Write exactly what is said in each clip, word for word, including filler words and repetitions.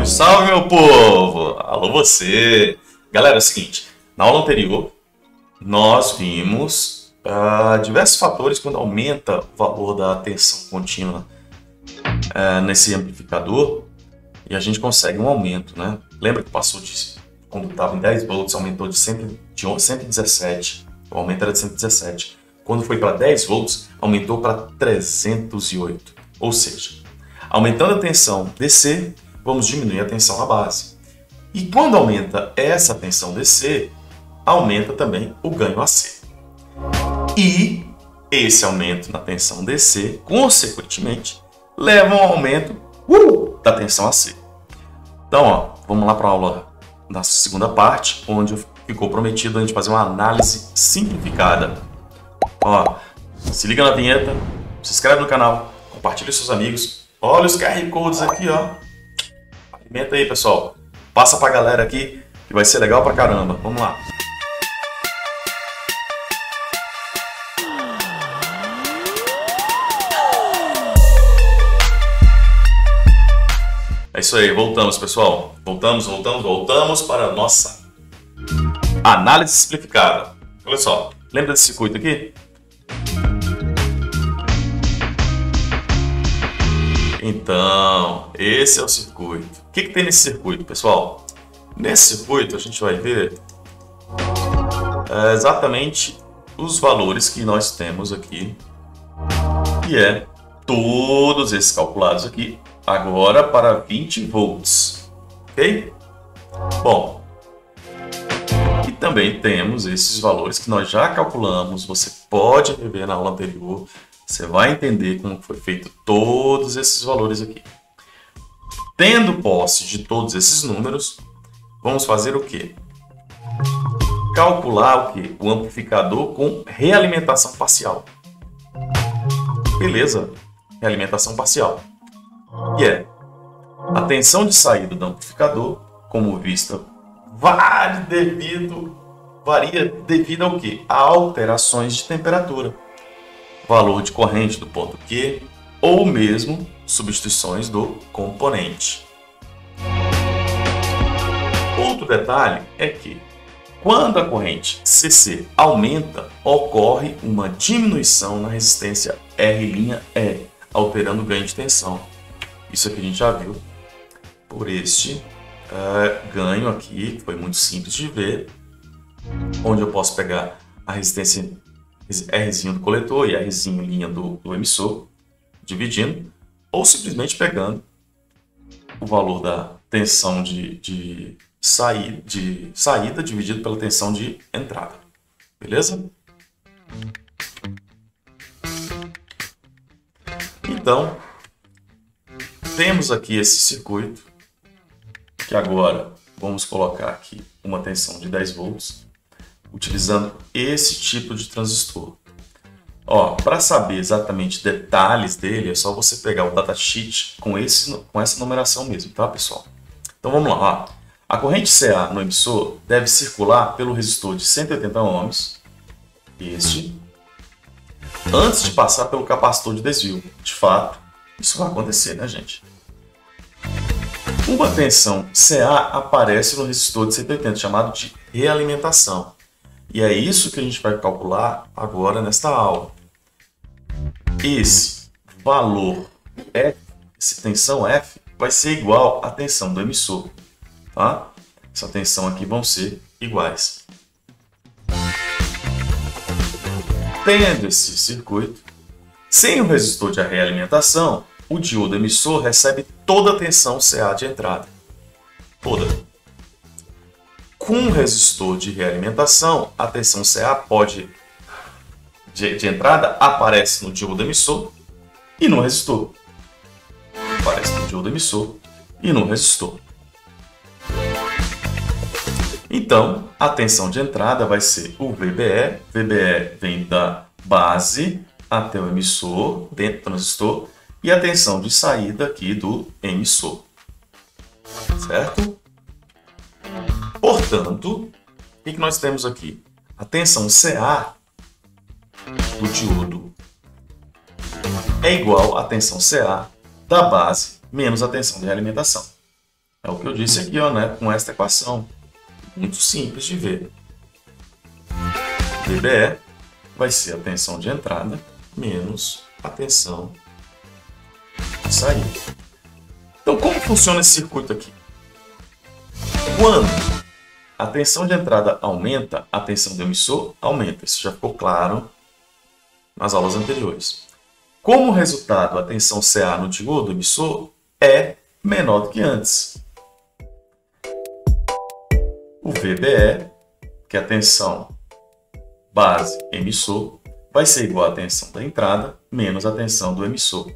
Salve, salve, meu povo! Alô, você! Galera, é o seguinte, na aula anterior, nós vimos uh, diversos fatores quando aumenta o valor da tensão contínua uh, nesse amplificador e a gente consegue um aumento, né? Lembra que passou de, quando estava em dez volts, aumentou de, cem, de cento e dezessete, o aumento era de cento e dezessete. Quando foi para dez volts, aumentou para trezentos e oito, ou seja, aumentando a tensão D C, vamos diminuir a tensão na base. E quando aumenta essa tensão D C, aumenta também o ganho A C. E esse aumento na tensão D C, consequentemente, leva a um aumento uh, da tensão A C. Então, ó, vamos lá para a aula da segunda parte, onde ficou prometido a gente fazer uma análise simplificada. Ó, se liga na vinheta, se inscreve no canal, compartilha com seus amigos. Olha os Q R Codes aqui, ó. Alimenta aí, pessoal. Passa pra galera aqui, que vai ser legal pra caramba. Vamos lá. É isso aí, voltamos, pessoal. Voltamos, voltamos, voltamos para a nossa análise simplificada. Olha só, lembra desse circuito aqui? Então, esse é o circuito. O que, que tem nesse circuito, pessoal? Nesse circuito, a gente vai ver é, exatamente os valores que nós temos aqui, que é todos esses calculados aqui, agora para vinte volts, ok? Bom, e também temos esses valores que nós já calculamos, você pode rever na aula anterior. Você vai entender como foi feito todos esses valores aqui. Tendo posse de todos esses números, vamos fazer o quê? Calcular o quê? O amplificador com realimentação parcial. Beleza? Realimentação parcial. E é a tensão de saída do amplificador, como vista, varia devido, varia devido ao quê? A alterações de temperatura. Valor de corrente do ponto Q ou mesmo substituições do componente. Outro detalhe é que quando a corrente C C aumenta, ocorre uma diminuição na resistência R' E, alterando o ganho de tensão. Isso aqui a gente já viu por este uh, ganho aqui, foi muito simples de ver, onde eu posso pegar a resistência Rzinho do coletor e Rzinho linha do, do emissor, dividindo, ou simplesmente pegando o valor da tensão de, de, saída, de saída dividido pela tensão de entrada. Beleza? Então, temos aqui esse circuito, que agora vamos colocar aqui uma tensão de dez volts, utilizando esse tipo de transistor. Ó, para saber exatamente detalhes dele, é só você pegar o datasheet com, esse, com essa numeração mesmo, tá, pessoal? Então vamos lá. Ó. A corrente C A no emissor deve circular pelo resistor de cento e oitenta ohms, este, antes de passar pelo capacitor de desvio. De fato, isso vai acontecer, né, gente? Uma tensão C A aparece no resistor de cento e oitenta, chamado de realimentação. E é isso que a gente vai calcular agora nesta aula. Esse valor F, essa tensão F, vai ser igual à tensão do emissor. Tá? Essa tensão aqui vão ser iguais. Tendo esse circuito, sem o resistor de realimentação, o diodo emissor recebe toda a tensão C A de entrada. Toda. Com o resistor de realimentação, a tensão C A pode, de, de entrada aparece no diodo emissor e no resistor. Aparece no diodo emissor e no resistor. Então, a tensão de entrada vai ser o V B E. V B E vem da base até o emissor, dentro do transistor, e a tensão de saída aqui do emissor. Certo? Portanto, o que nós temos aqui? A tensão C A do diodo é igual à tensão C A da base menos a tensão de realimentação. É o que eu disse aqui, ó, né? Com esta equação. Muito simples de ver. V B E vai ser a tensão de entrada menos a tensão de saída. Então, como funciona esse circuito aqui? Quando a tensão de entrada aumenta, a tensão do emissor aumenta. Isso já ficou claro nas aulas anteriores. Como resultado, a tensão C A no diodo emissor é menor do que antes. O V B E, que é a tensão base emissor, vai ser igual à tensão da entrada menos a tensão do emissor.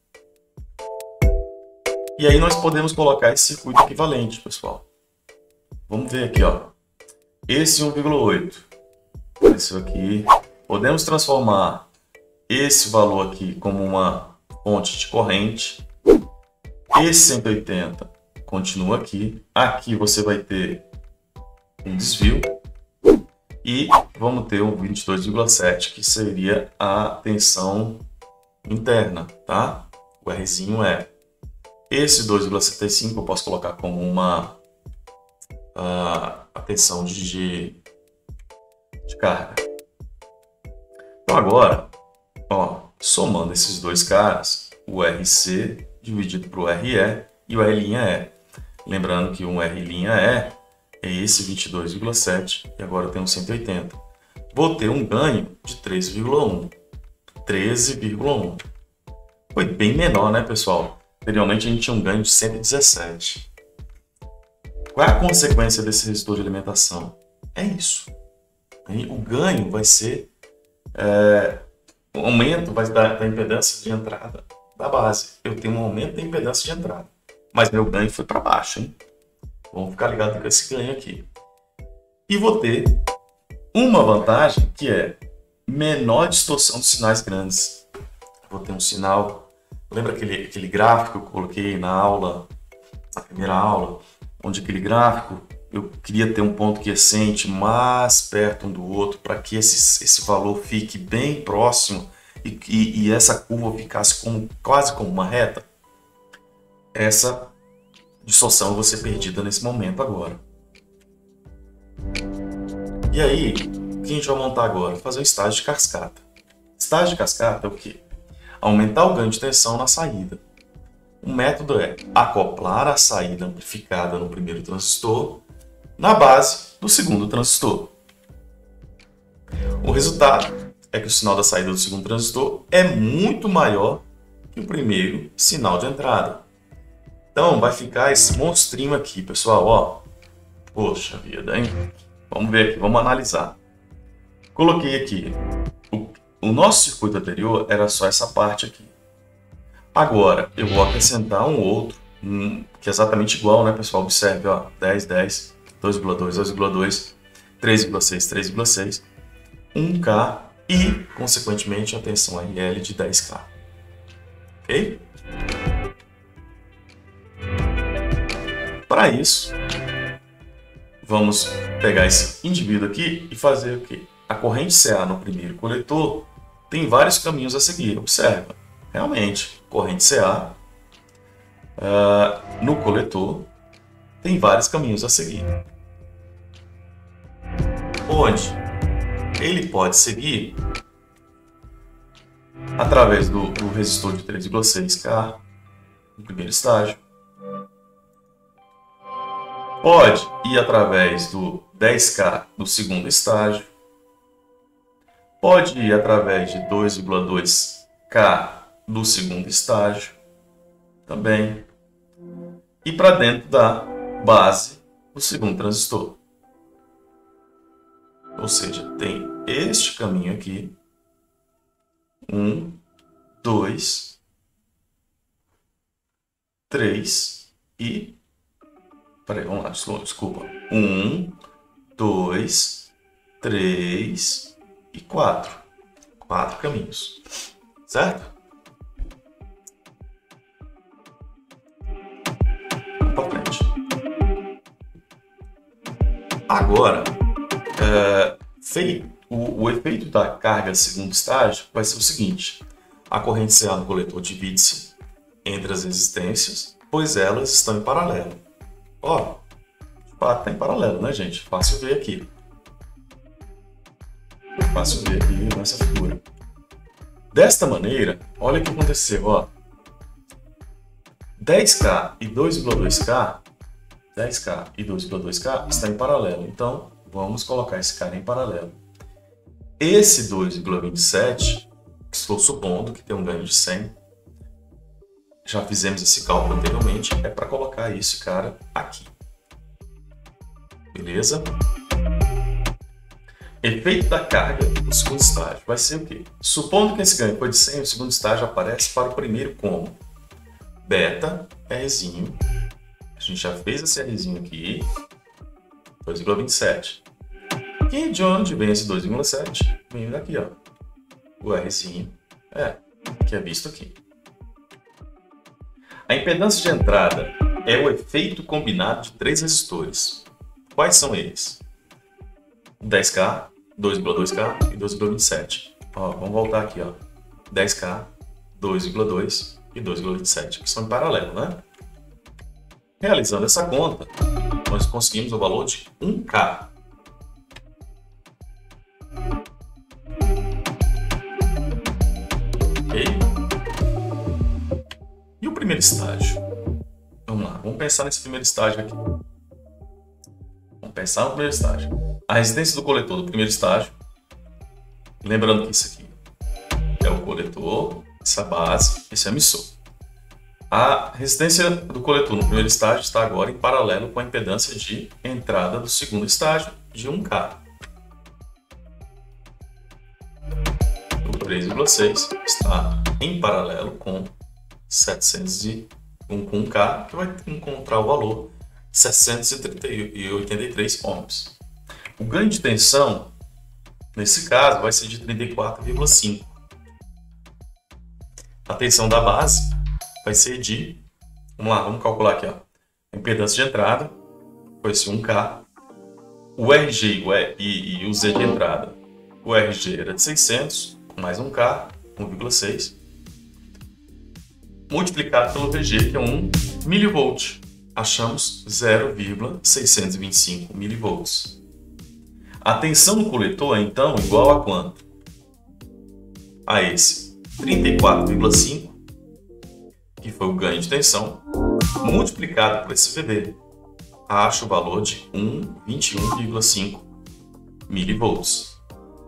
E aí nós podemos colocar esse circuito equivalente, pessoal. Vamos ver aqui, ó. Esse um vírgula oito apareceu aqui. Podemos transformar esse valor aqui como uma fonte de corrente. Esse cento e oitenta continua aqui. Aqui você vai ter um desvio. E vamos ter um vinte e dois vírgula sete, que seria a tensão interna, tá? O Rzinho é. Esse dois vírgula setenta e cinco eu posso colocar como uma uh, a tensão de, de carga. Então agora, ó, somando esses dois caras, o R C dividido por R E e o R' E. Lembrando que um R' E é esse vinte e dois vírgula sete e agora eu tenho cento e oitenta. Vou ter um ganho de treze vírgula um. treze vírgula um. Foi bem menor, né, pessoal? Anteriormente a gente tinha um ganho de cento e dezessete. Qual é a consequência desse resistor de alimentação? É isso. O ganho vai ser é, o aumento vai dar da impedância de entrada da base. Eu tenho um aumento da impedância de entrada, mas meu ganho foi para baixo, hein? Vamos ficar ligado com esse ganho aqui. E vou ter uma vantagem que é menor distorção dos sinais grandes. Vou ter um sinal. Lembra aquele, aquele gráfico que eu coloquei na aula, na primeira aula, onde aquele gráfico eu queria ter um ponto quiescente mais perto um do outro para que esse, esse valor fique bem próximo e, e, e essa curva ficasse como, quase como uma reta? Essa distorção vai ser perdida nesse momento agora. E aí, o que a gente vai montar agora? Fazer um estágio de cascata. Estágio de cascata é o quê? Aumentar o ganho de tensão na saída. O método é acoplar a saída amplificada no primeiro transistor na base do segundo transistor. O resultado é que o sinal da saída do segundo transistor é muito maior que o primeiro sinal de entrada. Então vai ficar esse monstrinho aqui, pessoal, ó. Poxa vida, hein? Vamos ver aqui, vamos analisar. Coloquei aqui. O, o nosso circuito anterior era só essa parte aqui. Agora eu vou acrescentar um outro, um, que é exatamente igual, né, pessoal? Observe, ó, dez, dez, dois vírgula dois, dois vírgula dois, três vírgula seis, três vírgula seis, um K e, consequentemente, a tensão R L de dez K. Ok? Para isso, vamos pegar esse indivíduo aqui e fazer o quê? A corrente C A no primeiro coletor tem vários caminhos a seguir. Observa, realmente, corrente C A uh, no coletor tem vários caminhos a seguir. Onde ele pode seguir através do, do resistor de três vírgula seis K no primeiro estágio. Pode ir através do dez K do segundo estágio. Pode ir através de dois vírgula dois K do segundo estágio também. E para dentro da base do segundo transistor. Ou seja, tem este caminho aqui. Um, dois, três e... Peraí, vamos lá, desculpa. Um, dois, três e quatro. Quatro caminhos. Certo? Vamos para frente. Agora, é, feito, o, o efeito da carga segundo estágio vai ser o seguinte. A corrente C A no coletor divide-se entre as resistências, pois elas estão em paralelo. Ó, de fato tá em paralelo, né, gente? Fácil ver aqui. Fácil ver aqui nessa figura. Desta maneira, olha o que aconteceu, ó. dez K e dois vírgula dois K, dez K e dois vírgula dois K está em paralelo. Então, vamos colocar esse cara em paralelo. Esse dois vírgula vinte e sete, estou supondo que tem um ganho de cem, já fizemos esse cálculo anteriormente, é para colocar esse cara aqui. Beleza? Efeito da carga do segundo estágio vai ser o quê? Supondo que esse ganho foi de cem, o segundo estágio aparece para o primeiro como beta Rzinho. A gente já fez esse Rzinho aqui, dois vírgula vinte e sete. E de onde vem esse dois vírgula sete? Vem daqui, ó. O Rzinho, é, que é visto aqui. A impedância de entrada é o efeito combinado de três resistores. Quais são eles? dez K, dois vírgula dois K e dois vírgula vinte e sete. Ó, vamos voltar aqui, ó. dez K, dois vírgula dois e dois vírgula vinte e sete, que são em paralelo, né? Realizando essa conta, nós conseguimos o valor de um K. Ok? E o primeiro estágio? Vamos lá, vamos pensar nesse primeiro estágio aqui. Vamos pensar no primeiro estágio. A resistência do coletor do primeiro estágio, lembrando que isso aqui é o coletor, essa base, esse é emissor. A resistência do coletor no primeiro estágio está agora em paralelo com a impedância de entrada do segundo estágio de um K. O três vírgula seis está em paralelo com setecentos e um, com um K, que vai encontrar o valor seiscentos e oitenta e três ohms. O ganho de tensão, nesse caso, vai ser de trinta e quatro vírgula cinco. A tensão da base vai ser de, vamos lá, vamos calcular aqui, ó. A impedância de entrada vai ser um K. O R G e, e o Z de entrada, o R G era de seiscentos, mais um K, um vírgula seis, multiplicado pelo V G, que é um milivolt. Achamos zero vírgula seiscentos e vinte e cinco milivolts. A tensão no coletor é, então, igual a quanto? A esse trinta e quatro vírgula cinco, que foi o ganho de tensão, multiplicado por esse V B. Acho o valor de vinte e um vírgula cinco milivolts.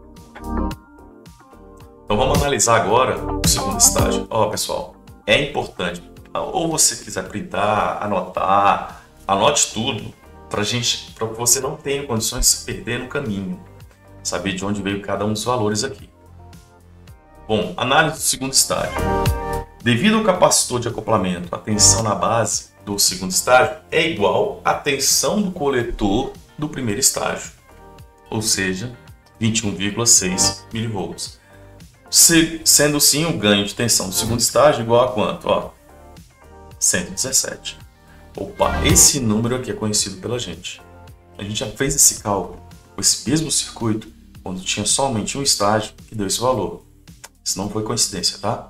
Então vamos analisar agora o segundo estágio. Ó, pessoal, é importante, ou você quiser printar, anotar, anote tudo, para gente, para que você não tenha condições de se perder no caminho, saber de onde veio cada um dos valores aqui. Bom, análise do segundo estágio. Devido ao capacitor de acoplamento, a tensão na base do segundo estágio é igual à tensão do coletor do primeiro estágio, ou seja, vinte e um vírgula seis milivolts. Se, sendo sim o ganho de tensão do segundo estágio igual a quanto? Ó, cento e dezessete. Opa, esse número aqui é conhecido pela gente. A gente já fez esse cálculo com esse mesmo circuito quando tinha somente um estágio que deu esse valor. Isso não foi coincidência, tá?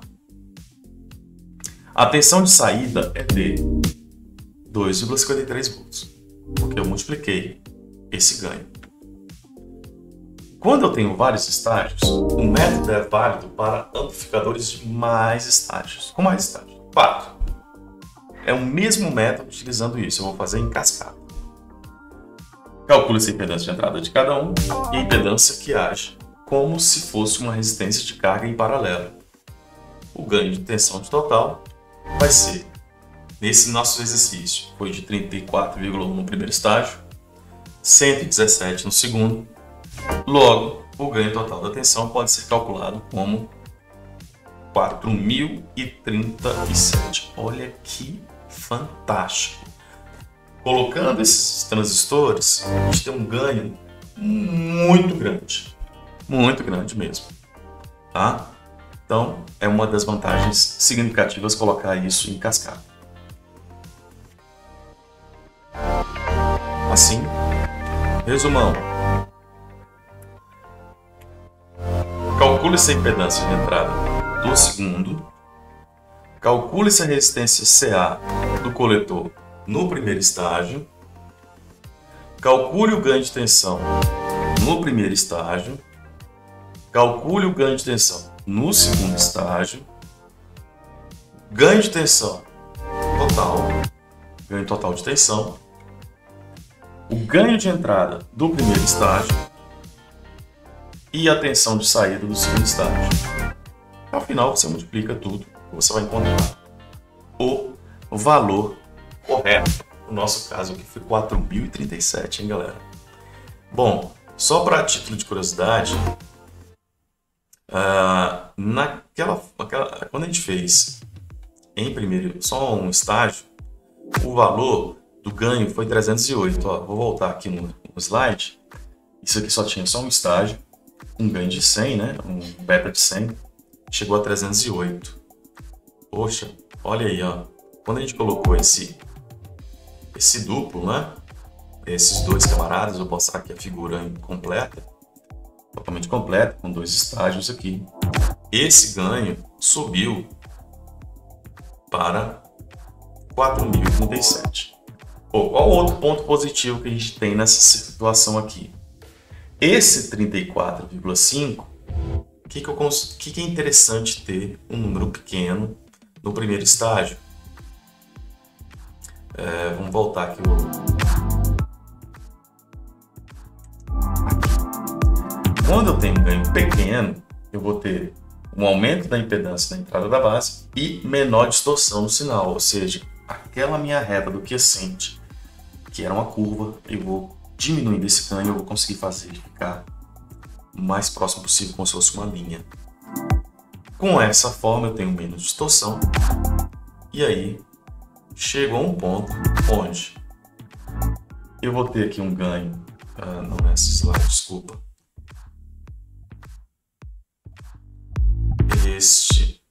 A tensão de saída é de dois vírgula cinquenta e três volts, porque eu multipliquei esse ganho. Quando eu tenho vários estágios, o método é válido para amplificadores de mais estágios. Com mais estágios? quatro. É o mesmo método utilizando isso. Eu vou fazer em cascata. Calcule-se a impedância de entrada de cada um e a impedância que age como se fosse uma resistência de carga em paralelo. O ganho de tensão de total vai ser, nesse nosso exercício, foi de trinta e quatro vírgula um no primeiro estágio, cento e dezessete no segundo. Logo, o ganho total da tensão pode ser calculado como quatro mil e trinta e sete. Olha que fantástico! Colocando esses transistores, a gente tem um ganho muito grande, muito grande mesmo, tá? Então, é uma das vantagens significativas colocar isso em cascata. Assim, resumão. Calcule-se a impedância de entrada do segundo. Calcule-se a resistência C A do coletor no primeiro estágio. Calcule o ganho de tensão no primeiro estágio. Calcule o ganho de tensão no segundo estágio. Ganho de tensão total. Ganho total de tensão. O ganho de entrada do primeiro estágio. E a tensão de saída do segundo estágio. Ao final, você multiplica tudo e você vai encontrar o valor correto. No nosso caso aqui foi quatro mil e trinta e sete, hein, galera? Bom, só para título de curiosidade, uh, naquela, naquela, quando a gente fez em primeiro só um estágio, o valor do ganho foi trezentos e oito. Ó, vou voltar aqui no, no slide. Isso aqui só tinha só um estágio, um ganho de cem, né? Um beta de cem, chegou a trezentos e oito. Poxa, olha aí, ó. Quando a gente colocou esse, esse duplo, né? Esses dois camaradas, vou mostrar aqui a figura completa, totalmente completa, com dois estágios aqui. Esse ganho subiu para quatro mil e trinta e sete. Pô, qual outro ponto positivo que a gente tem nessa situação aqui? Esse trinta e quatro vírgula cinco, o que, que, eu cons... que, que é interessante ter um número pequeno no primeiro estágio? É, vamos voltar aqui. aqui. Quando eu tenho um ganho pequeno, eu vou ter um aumento da impedância na entrada da base e menor distorção no sinal, ou seja, aquela minha reta do quiescente, que era uma curva, eu vou diminuindo esse ganho, eu vou conseguir fazer ficar o mais próximo possível, como se fosse uma linha. Com essa forma eu tenho menos distorção, e aí chegou a um ponto onde eu vou ter aqui um ganho, ah, não é esse slide, desculpa, este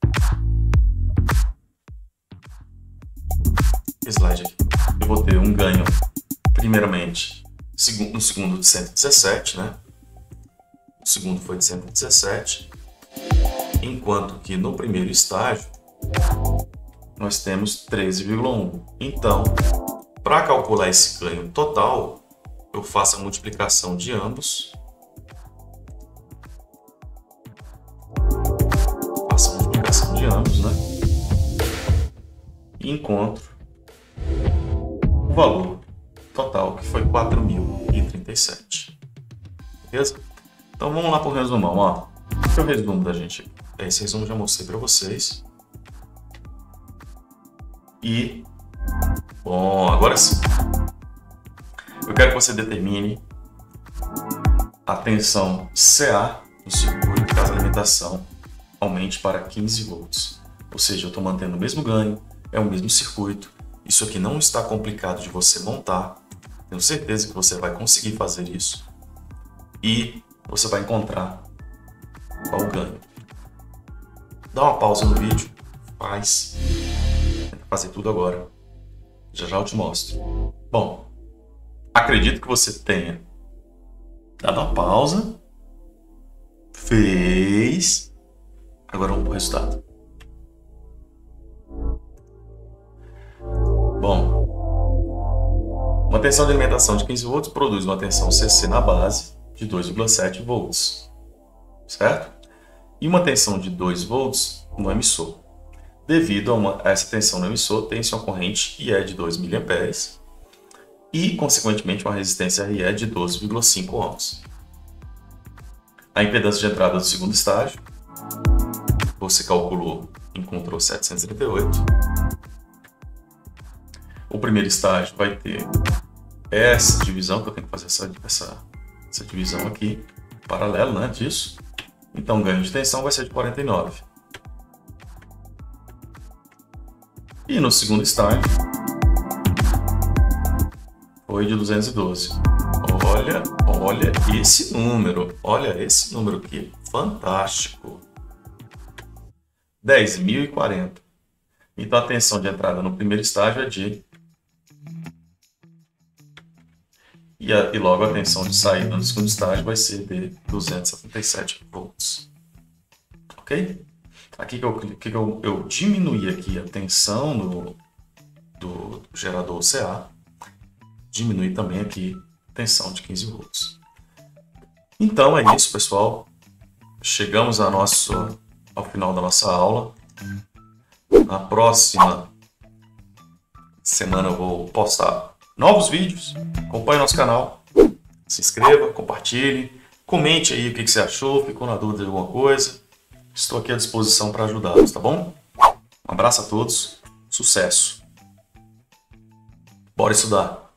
slide aqui. Eu vou ter um ganho, primeiramente, no segundo de cento e dezessete, né? O segundo foi de cento e dezessete, enquanto que no primeiro estágio nós temos treze vírgula um. Então, para calcular esse ganho total, eu faço a multiplicação de ambos. Faço a multiplicação de ambos, né? E encontro o valor total, que foi quatro mil e trinta e sete. Beleza? Então vamos lá para o resumão. Ó. Esse é o resumo da gente. Esse resumo eu já mostrei para vocês. E, bom, agora sim. Eu quero que você determine a tensão C A no circuito caso a alimentação aumente para quinze volts. Ou seja, eu estou mantendo o mesmo ganho, é o mesmo circuito. Isso aqui não está complicado de você montar. Tenho certeza que você vai conseguir fazer isso. E você vai encontrar qual o ganho. Dá uma pausa no vídeo, faz. Tenta fazer tudo agora. Já já eu te mostro. Bom, acredito que você tenha dado uma pausa. Fez. Agora vamos para o resultado. Bom, uma tensão de alimentação de quinze volts produz uma tensão C C na base de dois vírgula sete volts, certo? E uma tensão de dois volts no emissor. Devido a, uma, a essa tensão no emissor, tem-se uma corrente I E de dois miliamperes e, consequentemente, uma resistência R E de doze vírgula cinco ohms. A impedância de entrada do segundo estágio, você calculou, encontrou setecentos e trinta e oito. O primeiro estágio vai ter essa divisão, que eu tenho que fazer essa, essa, essa divisão aqui, paralelo, né, disso. Então o ganho de tensão vai ser de quarenta e nove. E no segundo estágio foi de duzentos e doze. Olha, olha esse número, olha esse número aqui, fantástico. dez mil e quarenta. Então a tensão de entrada no primeiro estágio é de E, a, e logo a tensão de saída no segundo estágio vai ser de duzentos e setenta e sete volts. Ok? Aqui que eu, que eu, eu diminuí aqui a tensão no, do gerador C A. Diminui também aqui tensão de quinze volts. Então é isso, pessoal. Chegamos a nosso, ao final da nossa aula. Na próxima semana eu vou postar novos vídeos. Acompanhe nosso canal. Se inscreva, compartilhe. Comente aí o que você achou. Ficou na dúvida de alguma coisa. Estou aqui à disposição para ajudá-los, tá bom? Um abraço a todos. Sucesso. Bora estudar.